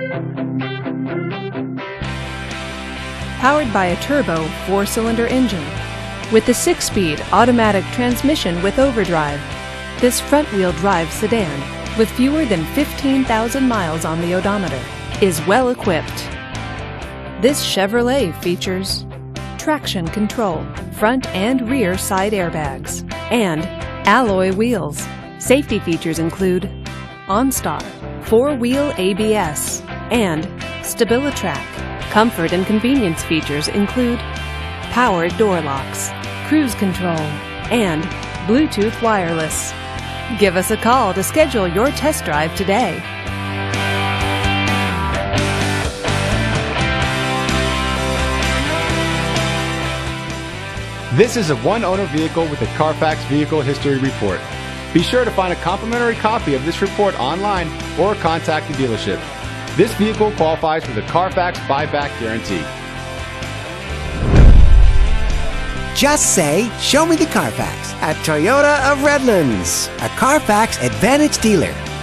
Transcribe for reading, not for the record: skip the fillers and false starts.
Powered by a turbo 4-cylinder engine. With the 6-speed automatic transmission with overdrive, this front-wheel drive sedan, with fewer than 15,000 miles on the odometer, is well equipped. This Chevrolet features traction control, front and rear side airbags, and alloy wheels. Safety features include OnStar, 4-wheel ABS, and StabiliTrak. Comfort and convenience features include power door locks, cruise control, and Bluetooth wireless. Give us a call to schedule your test drive today. This is a one-owner vehicle with a Carfax Vehicle History Report. Be sure to find a complimentary copy of this report online or contact the dealership. This vehicle qualifies for the Carfax Buyback Guarantee. Just say, "Show me the Carfax" at Toyota of Redlands, a Carfax Advantage dealer.